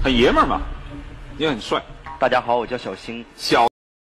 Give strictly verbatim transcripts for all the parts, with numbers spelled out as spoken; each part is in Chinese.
很爷们儿嘛，也很帅。 大家好，我叫小星。 小。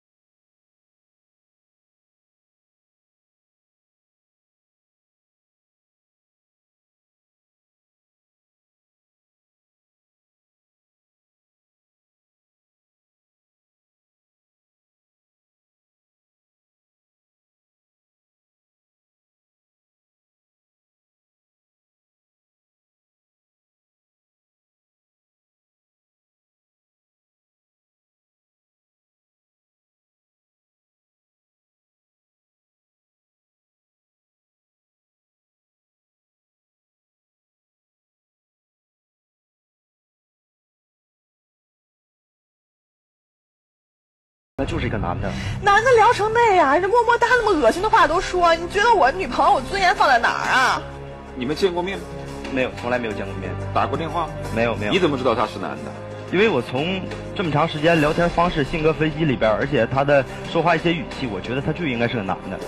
那就是一个男的， 男的聊成那样，这么么哒那么恶心的话都说，你觉得我女朋友我尊严放在哪儿啊？ 你们见过面吗？ 没有，从来没有见过面。 打过电话？ 没有，没有。 你怎么知道他是男的？ 因为我从这么长时间聊天方式、性格分析里边，而且他的说话一些语气，我觉得他就应该是个男的。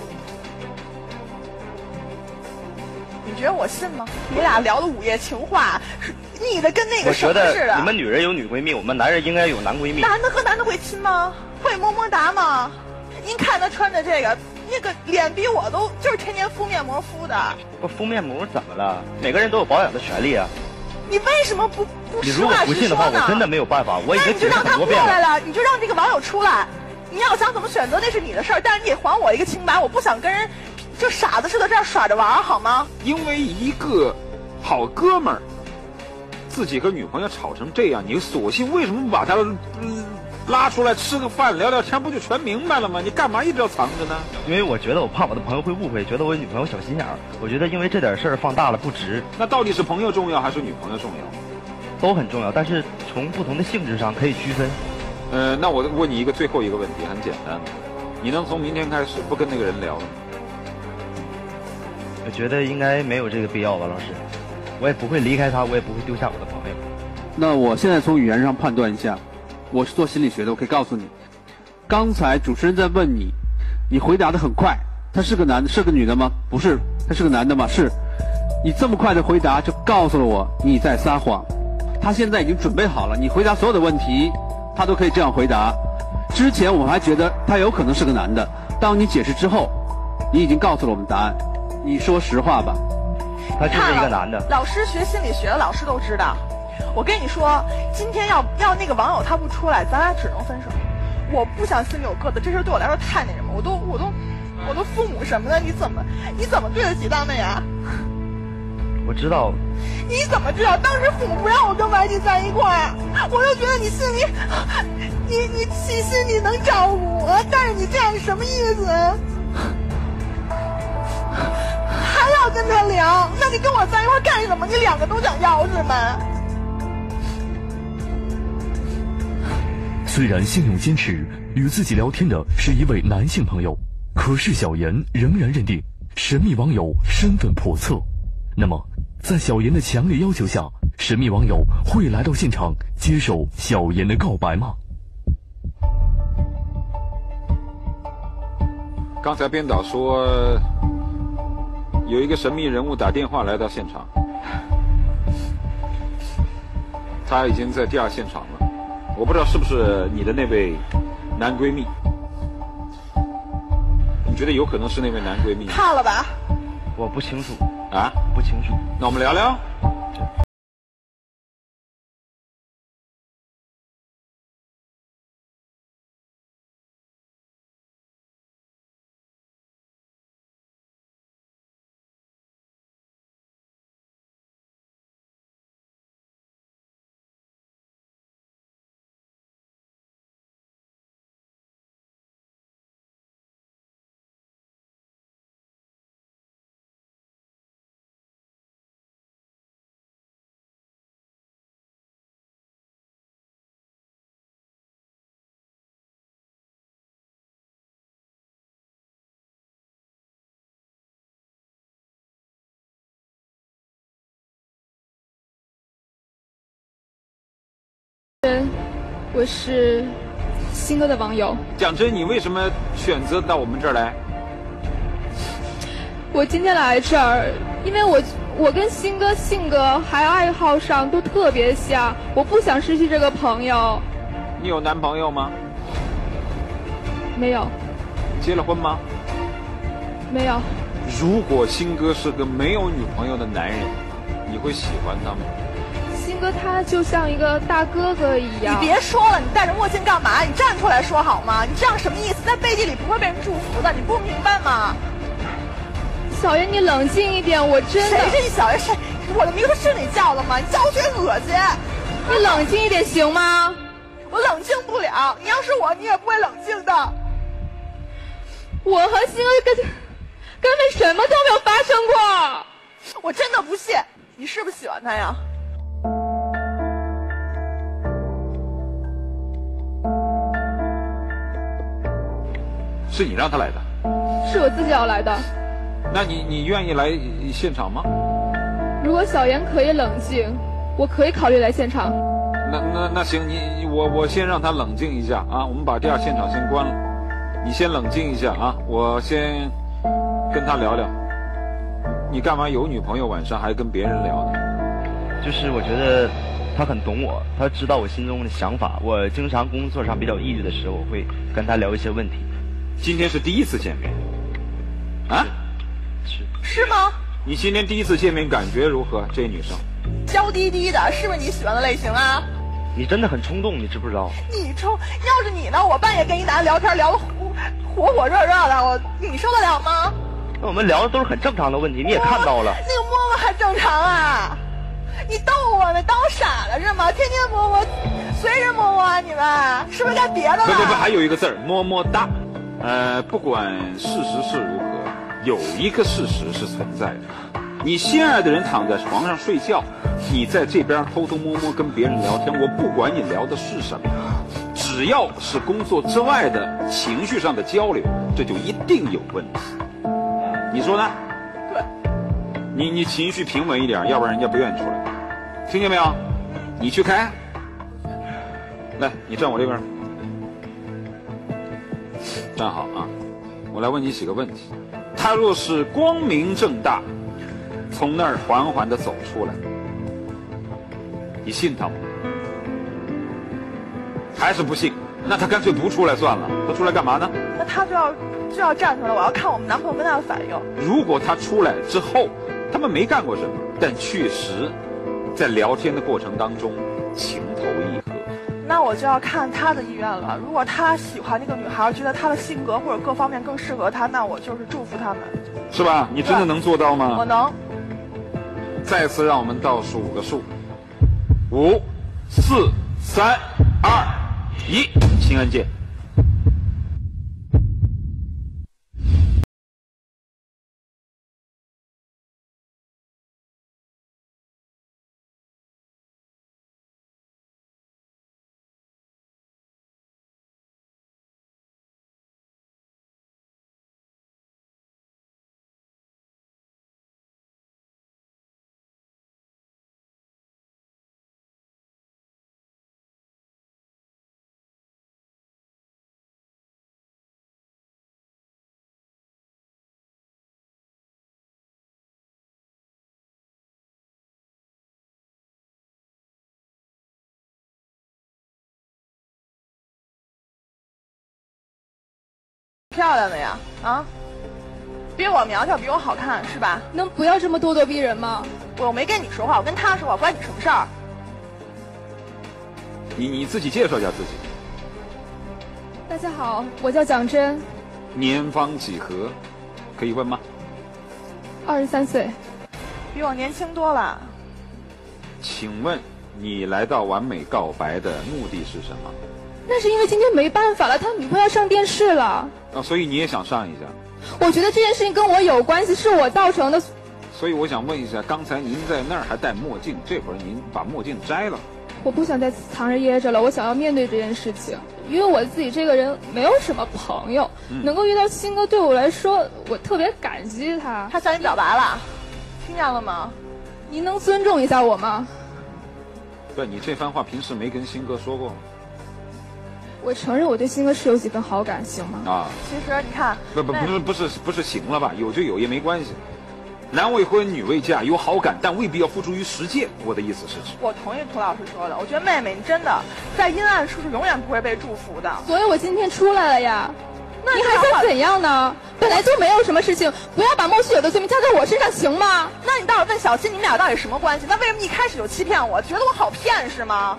你觉得我信吗？你俩聊的午夜情话，是腻的跟那个什么似的。 我觉得你们女人有女闺蜜，我们男人应该有男闺蜜。 男的和男的会亲吗？会么么哒吗？您看他穿的这个，那个脸比我都就是天天敷面膜敷的。 不敷面膜怎么了？每个人都有保养的权利啊。 你为什么不不实话实说呢？ 你如果不信的话，我真的没有办法。我已经解释很多遍了。 那你就让他过来了，你就让这个网友出来。你要想怎么选择那是你的事儿，但是你得还我一个清白。我不想跟人就傻子似的这样耍着玩，好吗？ 因为一个好哥们儿自己和女朋友吵成这样，你索性为什么不把他、嗯、拉出来吃个饭聊聊天，不就全明白了吗？你干嘛一直要藏着呢？ 因为我觉得我怕我的朋友会误会，觉得我女朋友小心眼儿。我觉得因为这点事儿放大了不值。 那到底是朋友重要还是女朋友重要？ 都很重要，但是从不同的性质上可以区分。 呃，那我问你一个最后一个问题，很简单，你能从明天开始不跟那个人聊了吗？ 我觉得应该没有这个必要吧，老师。我也不会离开他，我也不会丢下我的朋友。 那我现在从语言上判断一下，我是做心理学的，我可以告诉你，刚才主持人在问你，你回答的很快，他是个男的，是个女的吗？不是，他是个男的吗？是。你这么快的回答就告诉了我你在撒谎。他现在已经准备好了，你回答所有的问题，他都可以这样回答。之前我还觉得他有可能是个男的，当你解释之后，你已经告诉了我们答案。你说实话吧。 他就是一个男的。 老师学心理学的老师都知道。我跟你说，今天要要那个网友他不出来，咱俩只能分手。我不想心里有疙瘩，这事对我来说太那什么，我都我都我都父母什么的，你怎么你怎么对得起他们呀？ 我知道。 你怎么知道？当时父母不让我跟外地在一块儿，我就觉得你心里，你你你心里能照顾我，但是你这样什么意思？还要跟他聊？那你跟我在一块儿干什么？你两个都想要是吗？ 虽然心有坚持，与自己聊天的是一位男性朋友，可是小妍仍然认定神秘网友身份叵测。那么在小妍的强烈要求下，神秘网友会来到现场接受小妍的告白吗？ 刚才编导说有一个神秘人物打电话来到现场，他已经在第二现场了，我不知道是不是你的那位男闺蜜。你觉得有可能是那位男闺蜜？ 看了吧？ 我不清楚啊， 不清楚。 那我们聊聊。 我是新哥的网友。 讲真，你为什么选择到我们这儿来？ 我今天来这儿，因为我我跟新哥性格还有爱好上都特别像，我不想失去这个朋友。 你有男朋友吗？ 没有。 结了婚吗？ 没有。 如果新哥是个没有女朋友的男人，你会喜欢他吗？ 新哥他就像一个大哥哥一样。 你别说了，你戴着墨镜干嘛？你站出来说好吗？你这样什么意思？在背地里不会被人祝福的，你不明白吗？ 小妍，你冷静一点，我真的。 谁是你小妍？谁？我的名字是你叫的吗？你叫我觉得恶心。 你冷静一点行吗？ 我冷静不了，你要是我，你也不会冷静的。 我和新哥根根本什么都没有发生过。 我真的不信，你是不是喜欢他呀？ 是你让他来的？ 是我自己要来的。 那你你愿意来现场吗？ 如果小妍可以冷静，我可以考虑来现场。 那那那行，你我我先让他冷静一下啊，我们把这样现场先关了，你先冷静一下啊，我先跟他聊聊。你干嘛有女朋友晚上还跟别人聊呢？ 就是我觉得他很懂我，他知道我心中的想法。我经常工作上比较抑郁的时候，我会跟他聊一些问题。 今天是第一次见面，啊？ 是是吗？ 你今天第一次见面感觉如何？这女生娇滴滴的，是不是你喜欢的类型啊？ 你真的很冲动，你知不知道？ 你冲，要是你呢？我半夜跟一男的聊天，聊得火火热热的，我你受得了吗？ 那我们聊的都是很正常的问题，你也看到了。 那个摸摸还正常啊？你逗我呢？当我傻了是吗？天天摸摸，随时摸摸啊！你们是不是干别的了？ 不不不，还有一个字儿，么么哒。呃，不管事实是如何，有一个事实是存在的。你心爱的人躺在床上睡觉，你在这边偷偷摸摸跟别人聊天，我不管你聊的是什么，只要是工作之外的情绪上的交流，这就一定有问题。你说呢？ 对。 你你情绪平稳一点，要不然人家不愿意出来。听见没有？你去开。来，你站我这边。站好啊！我来问你几个问题。他若是光明正大从那儿缓缓地走出来，你信他吗？还是不信？那他干脆不出来算了。他出来干嘛呢？ 那他就要就要站出来，我要看我们男朋友跟他的反应。 如果他出来之后，他们没干过什么，但确实在聊天的过程当中情投意合， 那我就要看他的意愿了。如果他喜欢那个女孩，觉得她的性格或者各方面更适合他，那我就是祝福他们， 是吧？你真的能做到吗？ 我能。 再次让我们倒数五个数，五、四、三、二、一，请按键。 漂亮的呀，啊，比我苗条，比我好看，是吧？ 能不要这么咄咄逼人吗？ 我没跟你说话，我跟他说话，关你什么事儿？ 你你自己介绍一下自己。 大家好，我叫蒋真。 年方几何？可以问吗？ 二十三岁。 比我年轻多了。 请问你来到完美告白的目的是什么？ 那是因为今天没办法了，他女朋友要上电视了。 啊，所以你也想上一下？ 我觉得这件事情跟我有关系，是我造成的。 所以我想问一下，刚才您在那儿还戴墨镜，这会儿您把墨镜摘了？ 我不想再藏着掖着了，我想要面对这件事情。因为我自己这个人没有什么朋友，嗯、能够遇到新哥对我来说，我特别感激他。 他向你表白了，听见了吗？ 您能尊重一下我吗？ 对，你这番话平时没跟新哥说过吗？ 我承认我对新哥是有几分好感，行吗？ 啊， 其实你看， 不不不是不是不是行了吧？有就有也没关系。 男未婚，女未嫁，有好感，但未必要付诸于实践。我的意思是指， 我同意涂老师说的，我觉得妹妹你真的在阴暗处是永远不会被祝福的。 所以我今天出来了呀。 那你还想怎样呢？本来就没有什么事情，不要把莫须有的罪名加在我身上，行吗？ 那你倒是问小新，你们俩到底什么关系？那为什么一开始就欺骗我，觉得我好骗是吗？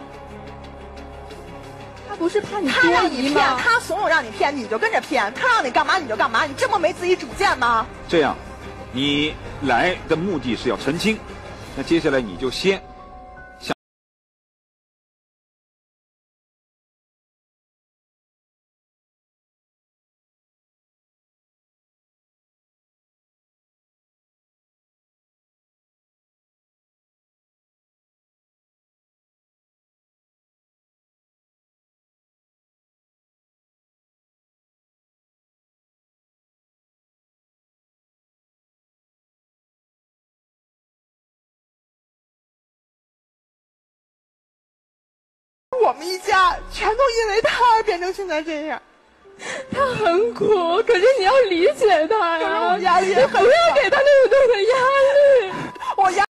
他不是怕你他让你骗， 吗？ 他怂恿让你骗，你就跟着骗。他让你干嘛你就干嘛，你这么没自己主见吗？ 这样，你来的目的是要澄清，那接下来你就先想。 我们一家全都因为他而变成现在这样。 他很苦，可是你要理解他呀。 可是我压力也很大， 不要给他那么多的压力。 我压。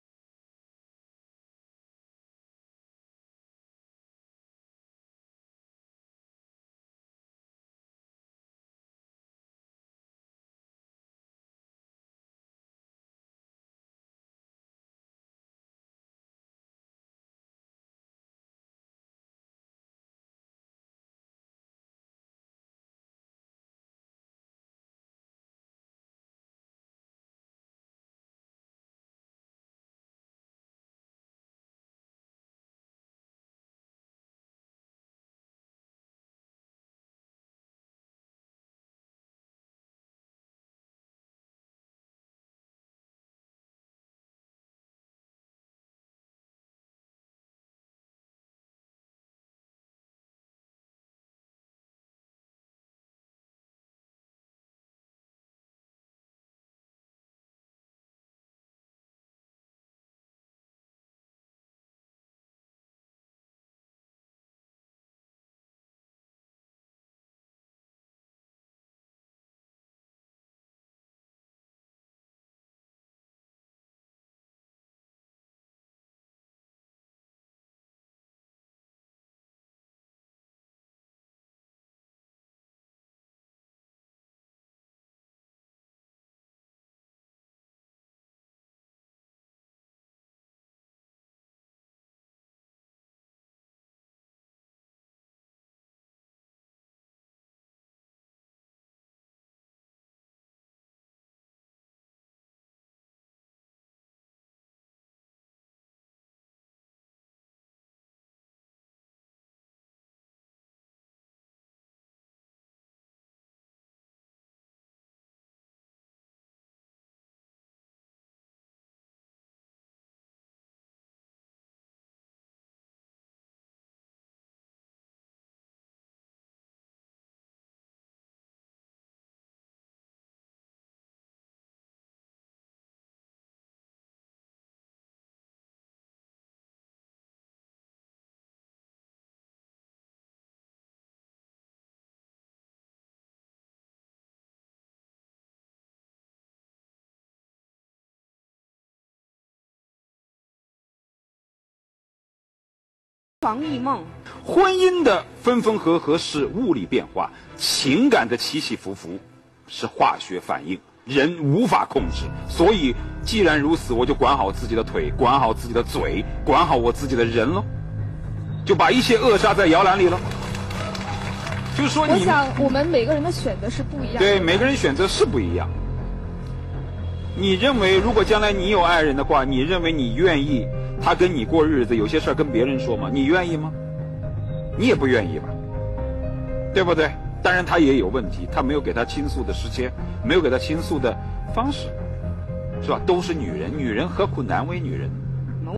床异梦， 婚姻的分分合合是物理变化，情感的起起伏伏是化学反应，人无法控制。所以既然如此，我就管好自己的腿，管好自己的嘴，管好我自己的人喽，就把一切扼杀在摇篮里了。就是说你， 我想我们每个人的选择是不一样的。 对，每个人选择是不一样。你认为如果将来你有爱人的话，你认为你愿意他跟你过日子，有些事儿跟别人说吗？你愿意吗？你也不愿意吧，对不对？当然他也有问题，他没有给他倾诉的时间，没有给他倾诉的方式，是吧？都是女人，女人何苦难为女人？